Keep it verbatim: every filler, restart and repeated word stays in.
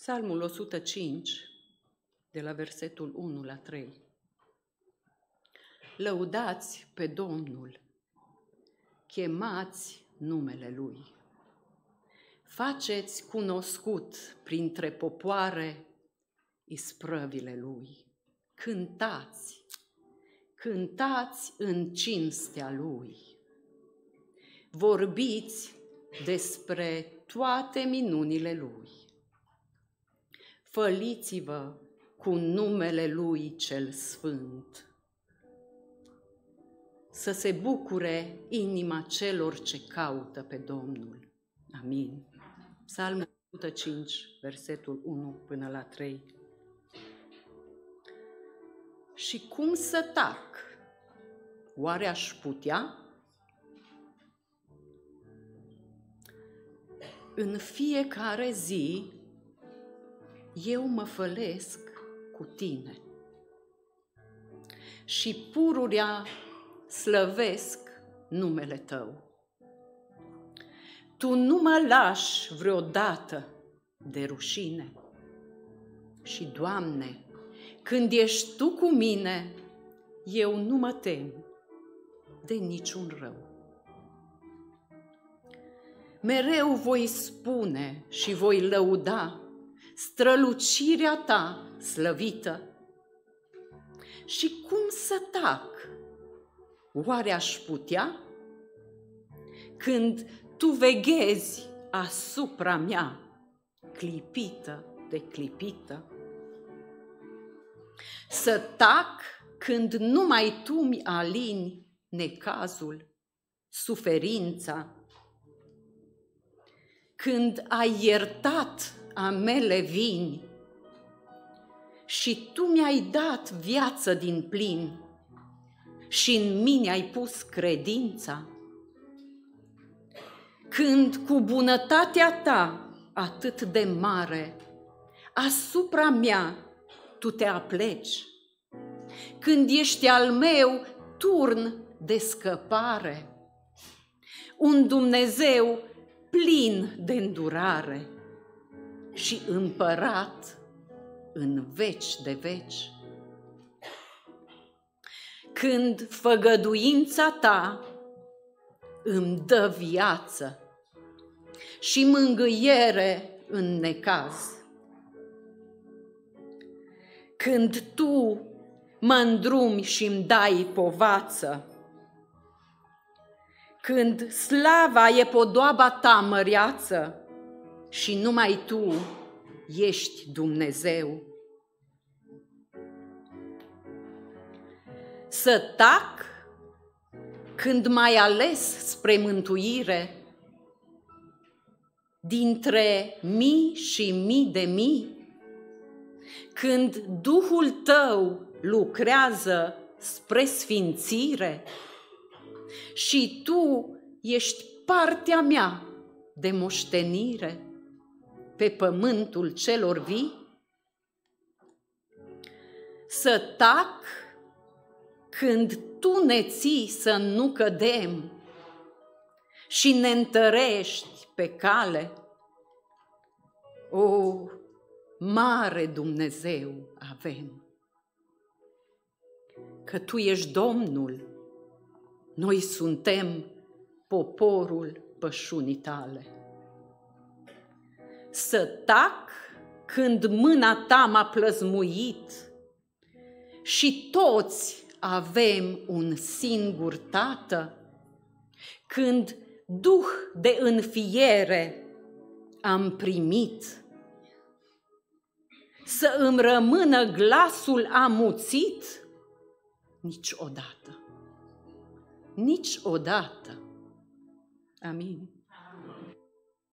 Psalmul o sută cinci, de la versetul unu la trei. Lăudați pe Domnul, chemați numele Lui. Faceți cunoscut printre popoare isprăvile Lui. Cântați, cântați în cinstea Lui. Vorbiți despre toate minunile Lui. Făliți-vă cu numele Lui cel Sfânt. Să se bucure inima celor ce caută pe Domnul. Amin. Psalmul o sută cinci, versetul unu până la trei. Și cum să tac? Oare aș putea? În fiecare zi eu mă fălesc cu tine și pururea slăvesc numele tău. Tu nu mă lași vreodată de rușine și, Doamne, când ești Tu cu mine, eu nu mă tem de niciun rău. Mereu voi spune și voi lăuda strălucirea Ta slăvită. Și cum să tac? Oare aș putea? Când Tu veghezi asupra mea, clipită de clipită. Să tac când numai Tu mi alini necazul, suferința. Când ai iertat a mele vini și Tu mi-ai dat viață din plin și în mine ai pus credința. Când cu bunătatea Ta atât de mare asupra mea Tu te apleci, când ești al meu turn de scăpare, un Dumnezeu plin de îndurare și împărat în veci de veci. Când făgăduința Ta îmi dă viață și mângâiere în necaz. Când Tu mă îndrumi și îmi dai povață, când slava e podoaba Ta măreață și numai Tu ești Dumnezeu. Să tac când m-ai ales spre mântuire dintre mii și mii de mii, când Duhul Tău lucrează spre sfințire și Tu ești partea mea de moștenire pe pământul celor vii. Să tac când Tu ne ții să nu cădem și ne întărești pe cale. O, mare Dumnezeu avem! Că Tu ești Domnul, noi suntem poporul pășunii Tale. Să tac când mâna Ta m-a plăzmuit și toți avem un singur Tată, când Duh de înfiere am primit. Să îmi rămână glasul amuțit? Niciodată, niciodată. Amin.